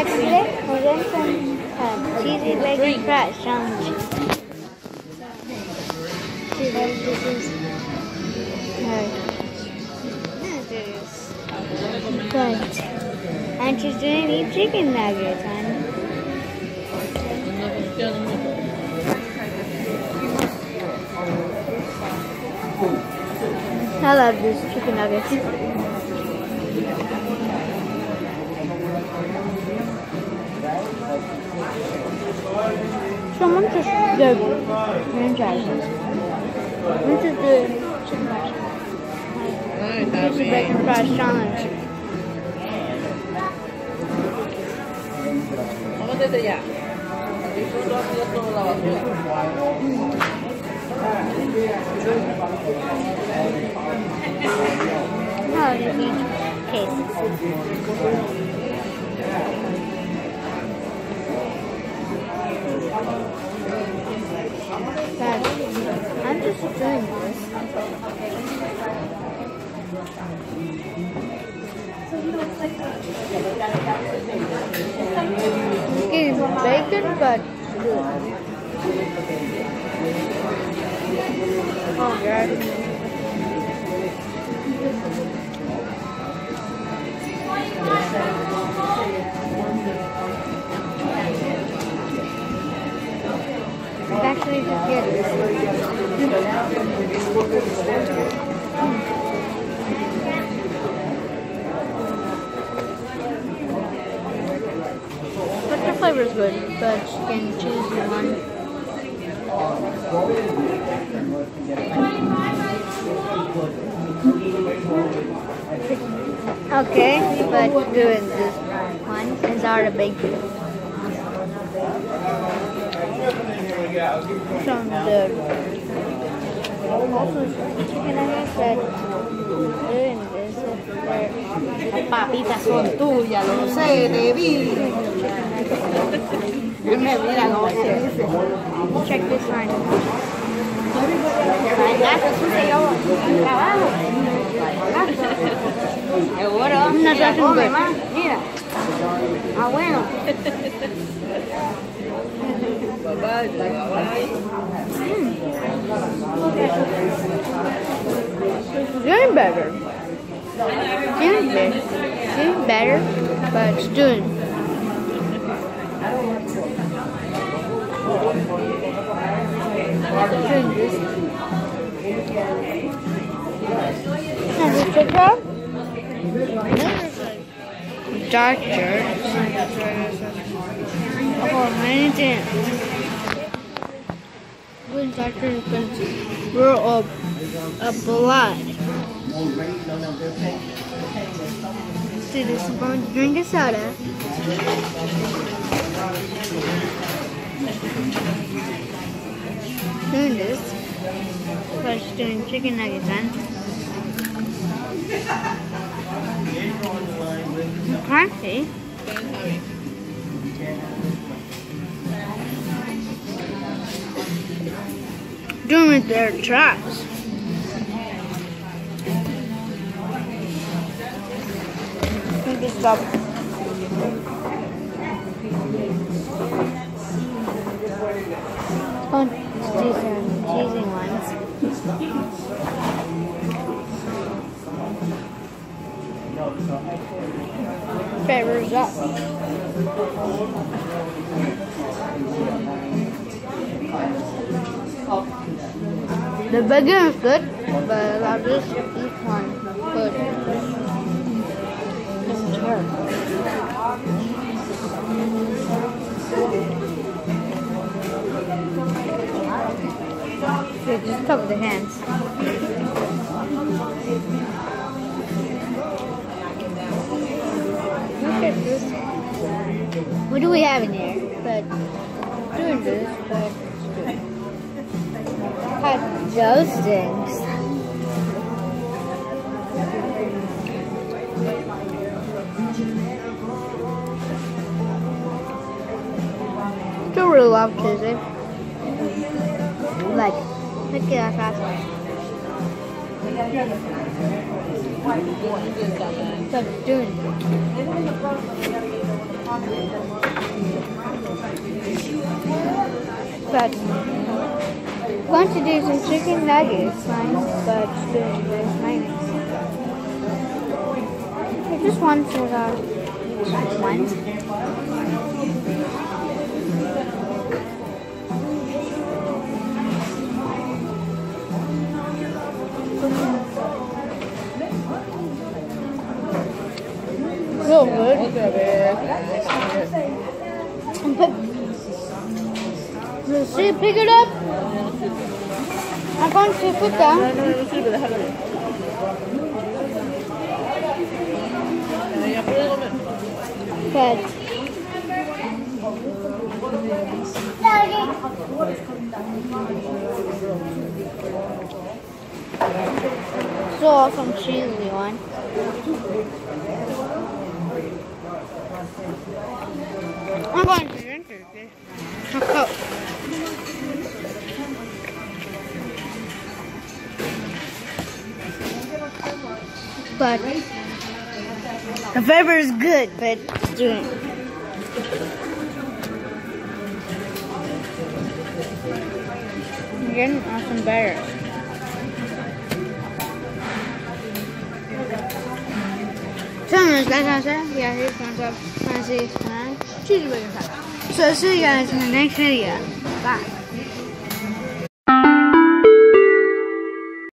Today we're doing some cheesy bacon fries challenge. See, this is but I'm just doing eat chicken nuggets, honey. I love these chicken nuggets. Someone just did franchises. We just did chicken fries. This is bacon fries challenge. Vamos desde ya. Disfruto haciendo toda la basura. Oh, there's each case. But I'm just doing this. It's getting bacon, but good. Oh, God. It's actually just good. But the flavor is good, but you can choose one. Okay, but doing this one is our bacon. Sounds good. Also, chicken nuggets that doing this. Las papitas son tuyas, lo sé, te vi. Mira cómo se dice. Check this one. Ya se sucedió el trabajo. Seguro, No se come más. Mira. Ah, bueno. Bye bye, bye bye. Doing better. Doing better, but it's doing. Doing this. And the sugar. Darker. Oh, many things. When darker is going to grow up a blood. See, this is going to drink a soda. Doing this. First doing chicken nuggets then. Crunchy. Doing with their traps. Let me stop. Oh, let's do some cheesy ones. Flavors up. The bacon is good, but I'll just eat one. Good. It's terrible. Okay, just cover the hands. Look at this. What do we have in here? But doing this, but those things. Still really love cheesy. Like, look at that fast. So doing. But I'm going to do some chicken nuggets, but there's mayonnaise. Just one soda. One. Real good. See, pick it up. I'm going to put down. Good. So awesome cheesy one. I'm going to drink it. A Coke. But the flavor is good, but it's doing. I'm getting some better. So anyways, guys, yeah, here's one up. Cheeseburger. So see you guys in the next video. Bye.